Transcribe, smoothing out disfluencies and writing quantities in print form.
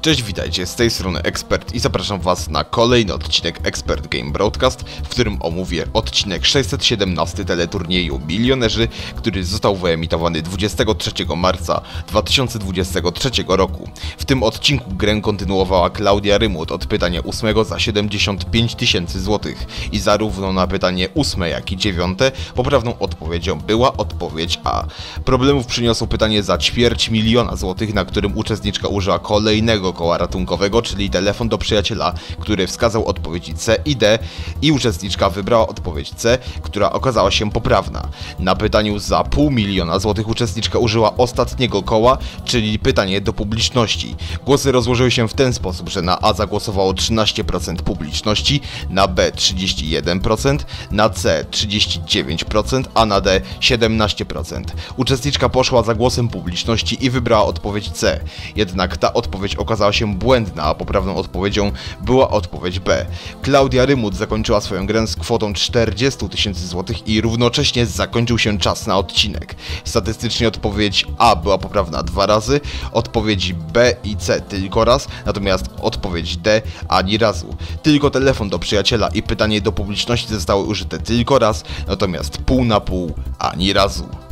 Cześć, witajcie, z tej strony Ekspert i zapraszam was na kolejny odcinek Expert Game Broadcast, w którym omówię odcinek 617 teleturnieju Milionerzy, który został wyemitowany 23 marca 2023 roku. W tym odcinku grę kontynuowała Klaudia Rymut od pytania 8 za 75 tysięcy złotych i zarówno na pytanie 8 jak i 9 poprawną odpowiedzią była odpowiedź A. Problemów przyniosło pytanie za 250 000 złotych, na którym uczestniczka użyła kolejnego koła ratunkowego, czyli telefon do przyjaciela, który wskazał odpowiedzi C i D i uczestniczka wybrała odpowiedź C, która okazała się poprawna. Na pytaniu za 500 000 złotych uczestniczka użyła ostatniego koła, czyli pytanie do publiczności. Głosy rozłożyły się w ten sposób, że na A zagłosowało 13% publiczności, na B 31%, na C 39%, a na D 17%. Uczestniczka poszła za głosem publiczności i wybrała odpowiedź C. Jednak ta odpowiedź okazała się błędna, a poprawną odpowiedzią była odpowiedź B. Klaudia Rymut zakończyła swoją grę z kwotą 40 tysięcy złotych i równocześnie zakończył się czas na odcinek. Statystycznie odpowiedź A była poprawna 2 razy, odpowiedzi B i C tylko raz, natomiast odpowiedź D ani razu. Tylko telefon do przyjaciela i pytanie do publiczności zostały użyte tylko raz, natomiast pół na pół ani razu.